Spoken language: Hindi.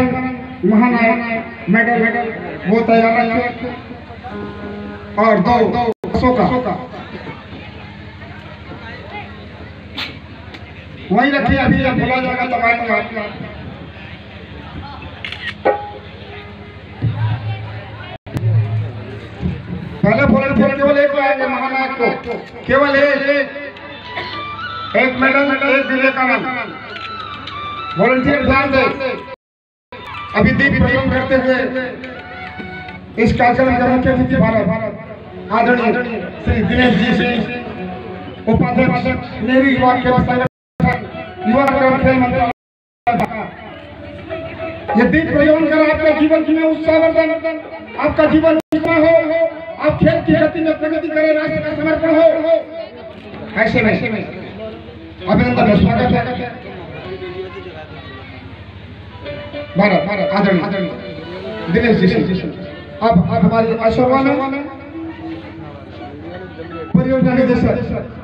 विवेकानंद महानायक मेडल वो तैयार रखे और दो का वही रखिए। अभी जब बोला जाएगा तब आएगा। पहले वॉलंटियर केवल एक लाएंगे महानायक को, केवल एक मेडल एक विवेकानंद। वॉलंटियर ध्यान दे। अभी दीप प्रज्वलन करते हुए इस कार्यक्रम के मुख्य अतिथि भारत आदरणीय श्री दिनेश जी सिंह उपाध्यक्ष नेहरू युवा खेल संगठन युवा खेल मंत्री। ये दीप प्रज्वलन कर आपके जीवन में उत्साहवर्धन, आपका जीवन उज्ज्वल हो, आप खेल की गति में प्रगति करें, राष्ट्र का समर्पण हो। ऐसे में अभिनंदन स्वागत है। भारत आदरणीय दिनेश जी। अब हमारी आशीर्वाद परियोजना निदेशक